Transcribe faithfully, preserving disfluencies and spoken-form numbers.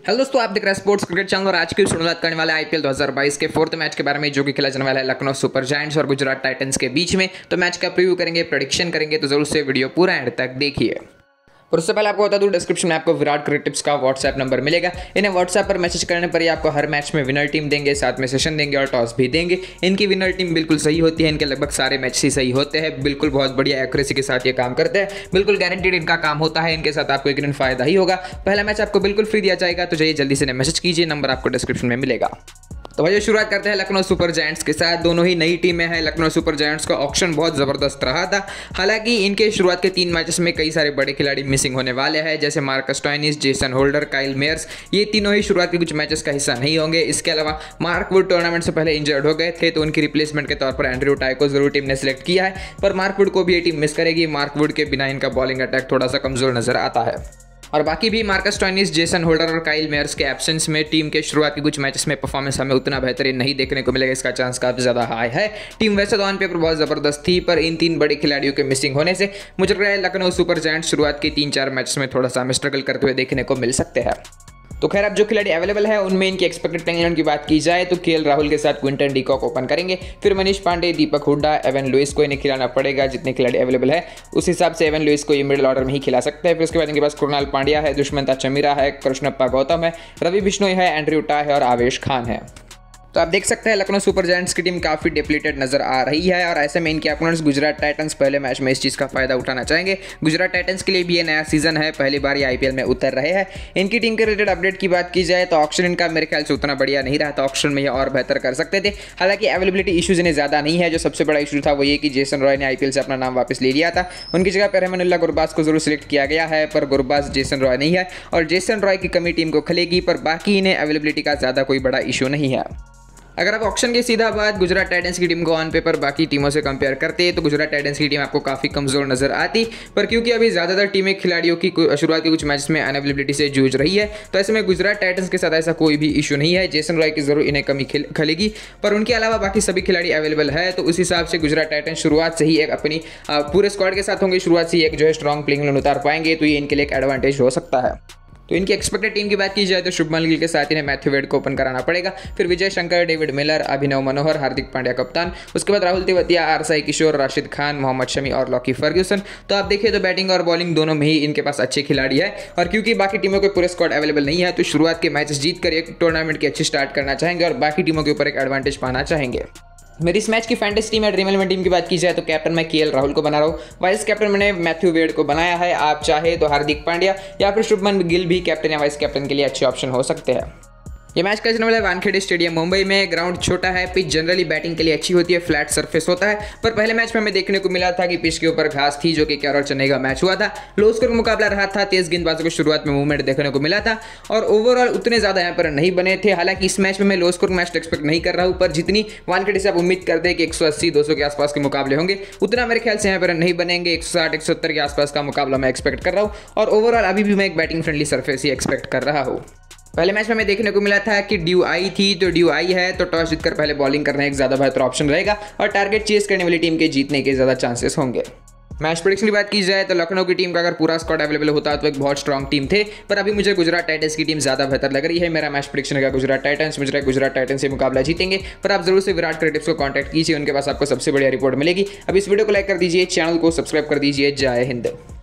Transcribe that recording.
Hello दोस्तों, आप देख रहे हैं स्पोर्ट्स क्रिकेट चैनल और आज की शुरुआत करने वाले आईपीएल दो हज़ार बाईस के फोर्थ मैच के बारे में, जो कि खेला जाने वाला है लखनऊ सुपर जायंट्स और गुजरात टाइटंस के बीच में। तो मैच का प्रीव्यू करेंगे, प्रेडिक्शन करेंगे, तो जरूर से वीडियो पूरा एंड तक देखिए। और उससे पहले आपको बता दूं, डिस्क्रिप्शन में आपको विराट क्रिकेट टिप्स का व्हाट्सएप नंबर मिलेगा। इन्हें व्हाट्सएप पर मैसेज करने पर ही आपको हर मैच में विनर टीम देंगे, साथ में सेशन देंगे और टॉस भी देंगे। इनकी विनर टीम बिल्कुल सही होती है, इनके लगभग सारे मैच ही सही होते हैं, बिल्कुल बहुत बढ़िया एक्यूरेसी के साथ ये काम करते हैं, बिल्कुल गारंटीड इनका काम होता है। इनके साथ आपको एक दिन फायदा ही होगा। पहला मैच आपको बिल्कुल फ्री दिया जाएगा, तो जाइए जल्दी से मैसेज कीजिए, नंबर आपको डिस्क्रिप्शन में मिलेगा। तो भाई शुरुआत करते हैं लखनऊ सुपर जायंट्स के साथ। दोनों ही नई टीमें हैं। लखनऊ सुपर जायंट्स का ऑक्शन बहुत ज़बरदस्त रहा था। हालांकि इनके शुरुआत के तीन मैचेस में कई सारे बड़े खिलाड़ी मिसिंग होने वाले हैं, जैसे Marcus Stoinis, Jason Holder, Kyle Mayers. ये तीनों ही शुरुआत के कुछ मैचेस का हिस्सा नहीं होंगे। इसके अलावा मार्क वुड टूर्नामेंट से पहले इंजर्ड हो गए थे, तो उनकी रिप्लेसमेंट के तौर पर एंड्रयू टाई को जरूर टीम ने सिलेक्ट किया है, पर मार्क वुड को भी ये टीम मिस करेगी। मार्क वुड के बिना इनका बॉलिंग अटैक थोड़ा सा कमजोर नजर आता है। और बाकी भी मार्कस स्टोइनिस, जेसन होल्डर और काइल मेयर्स के एब्सेंस में टीम के शुरुआत के कुछ मैचेस में परफॉर्मेंस हमें उतना बेहतरीन नहीं देखने को मिलेगा। इसका चांस काफी ज्यादा हाई है। टीम वैसे तो ऑन पेपर बहुत जबरदस्त थी, पर इन तीन बड़े खिलाड़ियों के मिसिंग होने से मुझे लग रहा है लखनऊ सुपर जायंट्स शुरुआत के तीन चार मैचेस में थोड़ा सा हमें स्ट्रगल करते हुए देखने को मिल सकते हैं। तो खैर, अब जो खिलाड़ी अवेलेबल है उनमें इनकी एक्सपेक्टेड प्लेइंग इलेवन की बात की जाए तो केएल राहुल के साथ क्विंटन डी कॉक ओपन करेंगे, फिर मनीष पांडे, दीपक हुड्डा, एवन लुइस को इन्हें खिलाना पड़ेगा। जितने खिलाड़ी अवेलेबल है उस हिसाब से एवन लुइस को ये मिडिल ऑर्डर में ही खिला सकते हैं। फिर उसके बाद इनके पास कृणाल पांड्या है, दुष्मंता चमीरा है, कृष्णप्पा गौतम है, रवि बिश्नोई है, एंड्रयू टाई है और आवेश खान है। तो आप देख सकते हैं लखनऊ सुपर जायंट्स की टीम काफी डिप्लीटेड नजर आ रही है, और ऐसे में इनके अपोनेंट्स गुजरात टाइटंस पहले मैच में इस चीज का फायदा उठाना चाहेंगे। गुजरात टाइटंस के लिए भी ये नया सीजन है, पहली बार ये आईपीएल में उतर रहे हैं। इनकी टीम के रिलेटेड अपडेट की बात की जाए तो ऑक्शन इनका मेरे ख्याल से उतना बढ़िया नहीं रहा था। ऑक्शन में ये और बेहतर कर सकते थे। हालांकि अवेलेबिलिटी इशूज इन्हें ज्यादा नहीं है। जो सबसे बड़ा इशू था वो ये कि जेसन रॉय ने आईपीएल से अपना नाम वापस ले लिया था। उनकी जगह पर रहमानुल्लाह गुरबाज को जरूर सिलेक्ट किया गया है, पर गुरबाज जेसन रॉय नहीं है, और जेसन रॉय की कमी टीम को खलेगी, पर बाकी इन्हें अवेलेबिलिटी का ज्यादा कोई बड़ा इशू नहीं है। अगर आप ऑक्शन की सीधा बात गुजरात टाइटंस की टीम को ऑन पेपर बाकी टीमों से कंपेयर करते हैं तो गुजरात टाइटंस की टीम आपको काफ़ी कमजोर नजर आती, पर क्योंकि अभी ज़्यादातर टीमें खिलाड़ियों की शुरुआत के कुछ मैचेस में अनअवेलेबिलिटी से जूझ रही है, तो ऐसे में गुजरात टाइटंस के साथ ऐसा कोई भी इशू नहीं है। जेसन रॉय की जरूर इन्हें कमी खलेगी, पर उनके अलावा बाकी सभी खिलाड़ी अवेलेबल है, तो उस हिसाब से गुजरात टाइटंस शुरुआत से ही एक अपनी पूरे स्क्वाड के साथ होंगे, शुरुआत से ही एक जो है स्ट्रॉन्ग प्लेइंग इलेवन उतार पाएंगे, तो ये इनके लिए एक एडवांटेज हो सकता है। तो इनकी एक्सपेक्टेड टीम की बात की जाए तो शुभमन गिल के साथ इन्हें मैथ्यू वेड को ओपन कराना पड़ेगा, फिर विजय शंकर, डेविड मिलर, अभिनव मनोहर, हार्दिक पांड्या कप्तान, उसके बाद राहुल तेवतिया, आर साई किशोर, राशिद खान, मोहम्मद शमी और लॉकी फर्ग्यूसन। तो आप देखिए तो बैटिंग और बॉलिंग दोनों में ही इनके पास अच्छे खिलाड़ी है, और क्योंकि बाकी टीमों के पूरे स्क्वाड अवेलेबल नहीं है, तो शुरुआत के मैचेस जीत कर एक टूर्नामेंट की अच्छी स्टार्ट करना चाहेंगे और बाकी टीमों के ऊपर एक एडवांटेज पाना चाहेंगे। मेरी इस मैच की फैंटेसी टीम है ड्रीम इलेवन टीम की बात की जाए तो कैप्टन मैं केएल राहुल को बना रहा हूँ, वाइस कैप्टन मैंने मैथ्यू वेड को बनाया है। आप चाहे तो हार्दिक पांड्या या फिर शुभमन गिल भी कैप्टन या वाइस कैप्टन के लिए अच्छे ऑप्शन हो सकते हैं। ये मैच का वाला है वानखेड़े स्टेडियम मुंबई में। ग्राउंड छोटा है, पिच जनरली बैटिंग के लिए अच्छी होती है, फ्लैट सरफेस होता है, पर पहले मैच में हमें देखने को मिला था कि पिच के ऊपर घास थी, जो कि केरल और चेन्नई का मैच हुआ था। लो स्कोर मुकाबला रहा था, तेज गेंदबाजों को शुरुआत में मूवमेंट देखने को मिला था, और ओवरऑल उतने ज्यादा यहाँ पर नहीं बने थे। हालांकि इस मैच में मैं लो स्कोर मैच एक्सपेक्ट नहीं कर रहा हूँ, पर जितनी वानखेड़े से आप उम्मीद करते हैं कि एक सौ अस्सी दो सौ के आसपास के मुकाबले होंगे, उतना मेरे ख्याल से यहाँ पर नहीं बनेंगे। एक सौ साठ एक सौ सत्तर के आसपास का मुकाबला मैं एक्सपेक्ट कर रहा हूँ, और ओवरऑल अभी भी मैं एक बैटिंग फ्रेंडली सरफेस ही एक्सपेक्ट कर रहा हूँ। पहले मैच में हमें देखने को मिला था कि ड्यू आई थी, तो ड्यू आई है तो टॉस जीतकर पहले बॉलिंग करना एक ज्यादा बेहतर ऑप्शन रहेगा, और टारगेट चेस करने वाली टीम के जीतने के ज्यादा चांसेस होंगे। मैच प्रेडिक्शन की बात की जाए तो लखनऊ की टीम का अगर पूरा स्क्वाड अवेलेबल होता तो एक बहुत स्ट्रॉन्ग टीम थे, पर अभी मुझे गुजरात टाइटंस की टीम ज्यादा बेहतर लग रही है। मेरा मैच प्रेडिक्शन है गुजरात टाइटंस। मुझे गुजरात टाइटंस से मुकाबला जीतेंगे, पर आप जरूर से विराट क्रिकेट टिप्स को कांटेक्ट कीजिए, उनके पास आपको सबसे बढ़िया रिपोर्ट मिलेगी। अब इस वीडियो को लाइक कर दीजिए, चैनल को सब्सक्राइब कर दीजिए। जय हिंद।